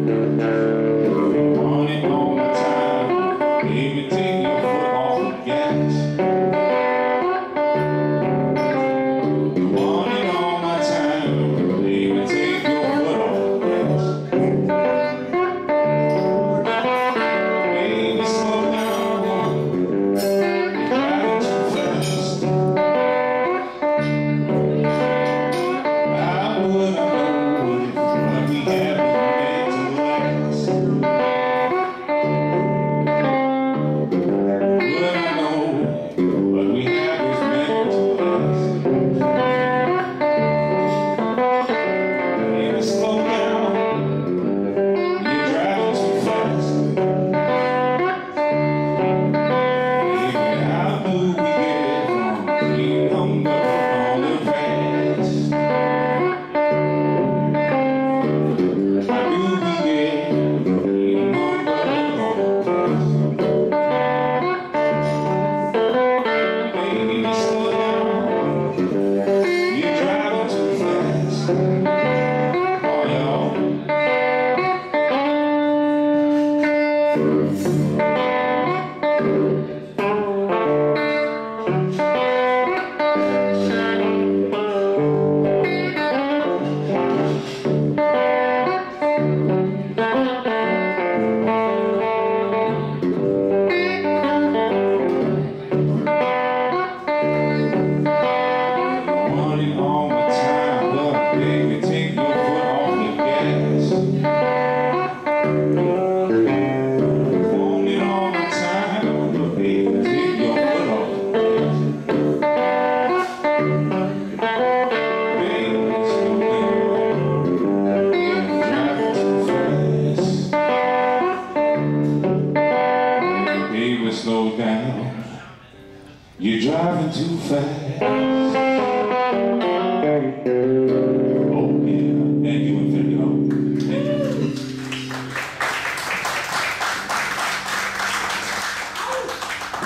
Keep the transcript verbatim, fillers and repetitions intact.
Running all the time, baby, take your foot off the gas. Running all my time, baby, take your foot off the gas. Baby, slow down, you're driving too fast. How would I know what we have is meant to last? Would I know what we have is meant to last? Baby, slow down, you're driving too fast. Baby, how do we get from being hung up on the past? How do we get from being hung up on the past? Baby, slow down, you're driving too fast. Oh, y'all. Running all my time, but baby, take your foot off the gas. Running all my time, but baby, take your foot off the gas. Baby, slow down, you're driving too fast. Baby, slow down, you're driving too fast.